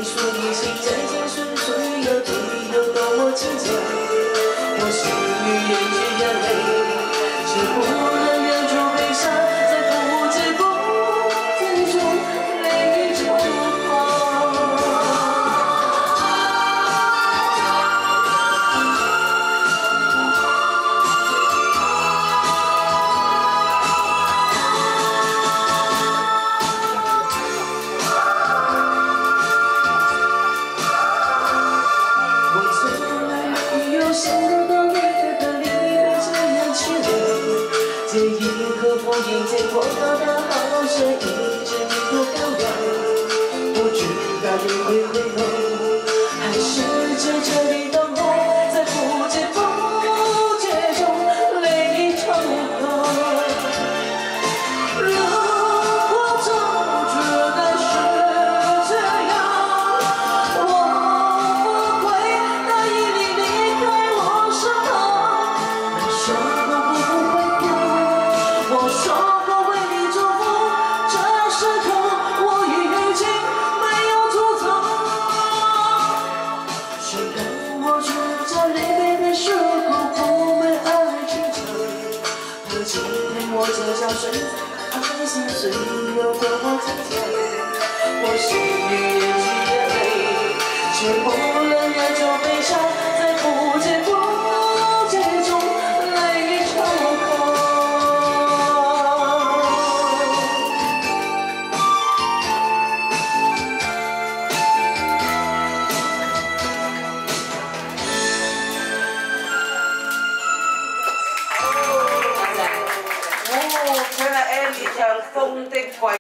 说一起再见时，所以有你有多么亲切。我心里眼睛眼泪，只不能忍住悲伤，在不知不觉中泪成河。想不到你的本领会这样凄凉，这一刻不应见过的好像一直你多漂亮，不知道你会回头，还是在这里等我，在不知不觉中泪成河。如果早知道是这样，我不会答应你离开。说过不会哭，我说过为你祝福，这时候我已经没有主张。谁让我举着泪杯的时候不为爱挣扎？何其陪我这场水爱心碎有多么坚强？我心里眼睛眼泪，却不能忍住悲伤，在不知不觉中。 佢係 Andy 唱《風的季》。